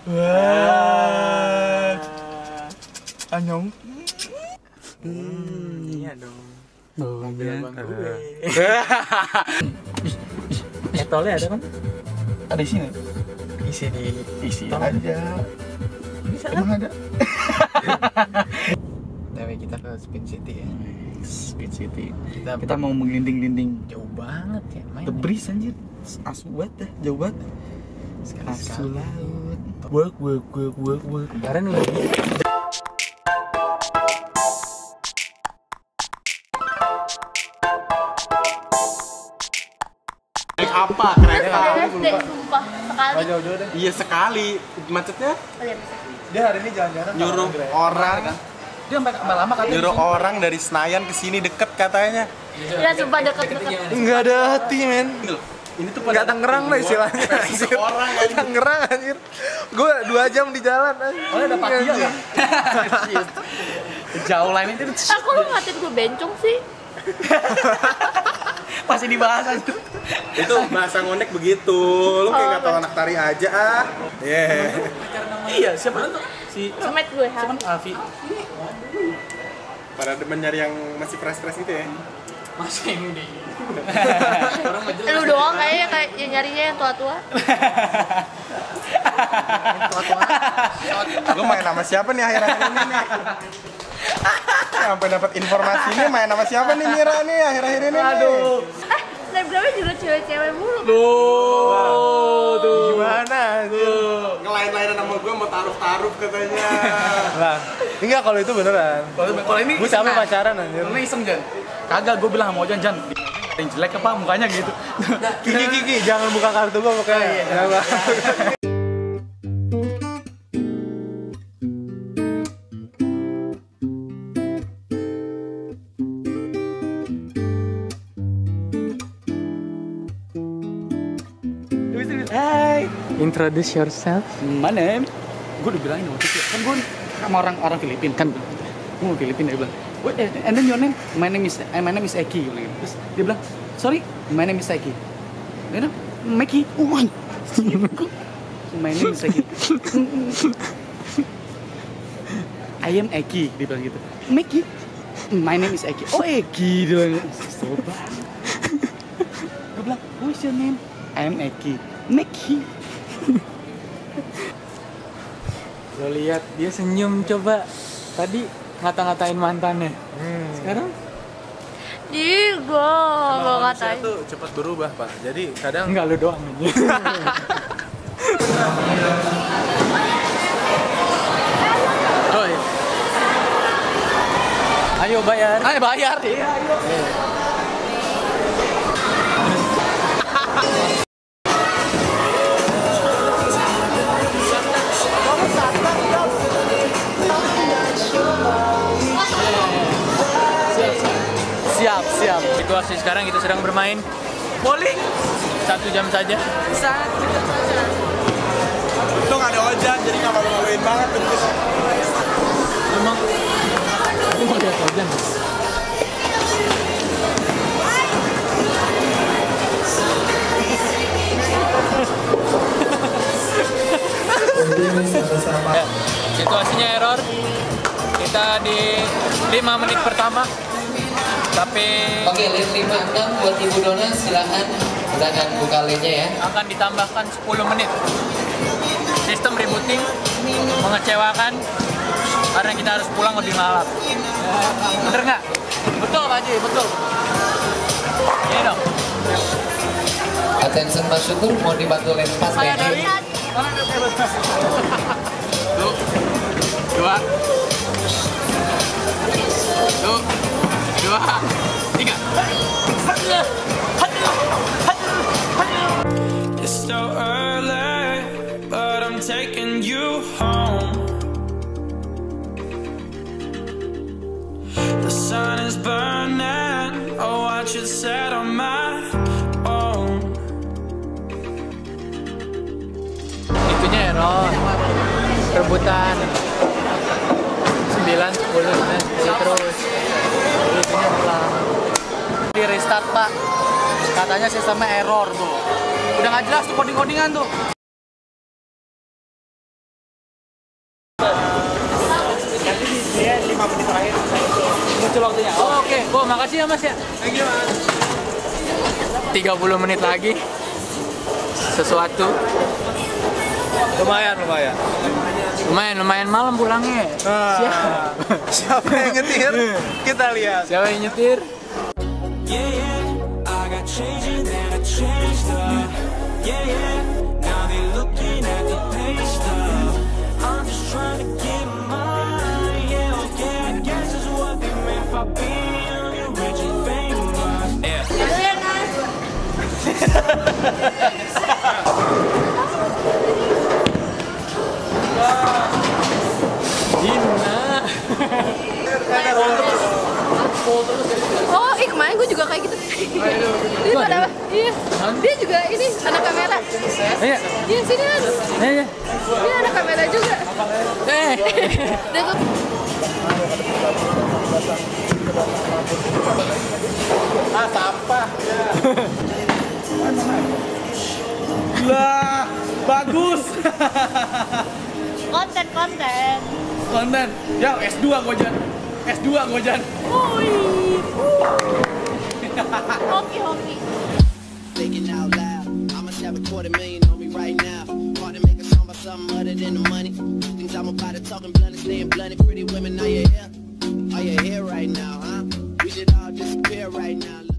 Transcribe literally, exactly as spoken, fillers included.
Wah. Anyong. Hmm, iya dong. Mobil abang gue. Etolnya ada kan? Ada di sini. Isi di Isi aja. bisa kan? Emang ada. Tapi kita ke Spincity ya. Spincity. Kita, Kita mau menglinding-linding jauh banget ya. Main ke bris anjir. Asu banget dah, jauh banget. sekali Asu sekali. laut. Work, work, work, work, work. Kemarin udah Naik apa? Kereta? S D, sumpah. Sekali. jauh-jauh deh. Iya sekali. Macetnya Oh, iya, bisa. Dia hari ini jalan-jalan nyuruh orang, dia sampai lama katanya. nyuruh orang dari Senayan ke sini deket katanya. Iya, sumpah deket-deket. Enggak ada hati, men. Ini tuh Enggak Tangerang lah istilahnya. Anjir. orang anjir. Tangerang anjir. Gue dua jam di jalan anjir. Oh, ada Patia kan? Jauh lain itu Aku lu ngatain gue bencong sih. masih dibahas aja. Itu bahasa ngondek begitu. Lu kayak nggak tahu anak tari aja ah. Yeah. Iya, siapa tuh? Si Cemet gue, ha. siapa? Alfi. Pada demen nyari yang masih fresh-fresh gitu ya. Masih ini. Orang ngejelas. Lu doang kayaknya kayak yang nyarinya yang tua-tua. Tua-tua. Lu main sama siapa nih akhir-akhir ini nih? Sampai dapat informasi ini main sama siapa nih Mira nih akhir-akhir ini? Aduh. Eh, snapgramnya juga cewek-cewek mulu. Tuh, tuh. Gimana anjir? Ngelain-lainan sama gue mau taruh-taruh katanya. Lah, enggak kalau itu beneran. Kalau ini Gue sama pacaran anjir. Karena iseng Jan. Kagak, gue bilang sama Ojan, Jan. Ada yang jelek apa mukanya gitu. Kiki Kiki jangan buka kartu gua pokoknya. Iya. Kenapa? Hai, introduce yourself. My name. Gue udah bilangin waktu itu. Kan gue sama orang orang Filipina kan. Gue mau Filipina, dia bilang. What, and then your name? My name is eh, my name is Eki. Terus dia bilang, sorry, my name is Eki. Dia bilang, Meki. Oh my. My name is Eki. I am Eki. Dia bilang gitu. Meki. My name is Eki. Oh Eki. Dia bilang. Sobat. Gue bilang, what's your name? I am Eki. Meki. Lo lihat dia senyum coba. Tadi ngata-ngatain mantannya. Hmm. Sekarang Di gue gue katain. tuh cepat berubah, Pak. Jadi kadang enggak lu doang aja. Roy. Ayo bayar. Ayo bayar. Iya, ayo. Siap, siap. Situasi sekarang kita sedang bermain bowling. Satu jam saja. Satu jam saja. Untung ada Ojan jadi nggak malu-maluin banget begitu. Memang aku mau lihat aja. Ya, situasinya error. Kita di lima menit pertama. Tapi Oke, list lima enam buat Ibu Dona, silakan silakan buka linknya ya. akan ditambahkan sepuluh menit. Sistem rebooting mengecewakan karena kita harus pulang lebih malam. Bener nggak? Betul Pak Haji, betul. Ini dong. Attention Mas Syukur, mau dibantu lempar Saya Benny. dari Satu, dua, satu, dua, tiga. It's so early, but I'm taking you home. The sun is burning, oh watch it set on my own. Itunya error. Rebutan sembilan, sepuluh, sembilan, sepuluh terus. Itunya ulang. Di restart Pak. Katanya sistemnya error tuh. Udah nggak jelas tuh coding-codingan tuh. muncul waktunya. Oh, Oke, okay. Oh, makasih ya Mas ya. Thank you, Mas. tiga puluh menit lagi. Sesuatu. Lumayan, lumayan. Lumayan, lumayan malam pulangnya. Nah, Siapa? siapa yang nyetir? Kita lihat. Siapa yang nyetir? Yeah, yeah, I got changes and I changed up. Yeah, yeah, now they looking at the pay stuff. I'm just trying to get mine. Yeah, okay, I guess is what they meant by being rich and famous. Yeah. Gina. Oh, ih kemarin gue juga kayak gitu. Ini pada apa? Iya. Dia juga ini anak kamera. Iya. Iya sini kan. Iya. Dia anak kamera juga. Eh. Dia tuh Ah, sampah. Lah, bagus. konten konten. Konten. Ya, S dua Gojan. S dua Gojan. Woi. Hoki hoki. Thinking out loud, I must have a quarter million on me right now. Hard to make a song about something other than the money. Things I'm about to talking blunt and staying blunt. Pretty women, are you here? Are you here right now, huh? We should all disappear right now.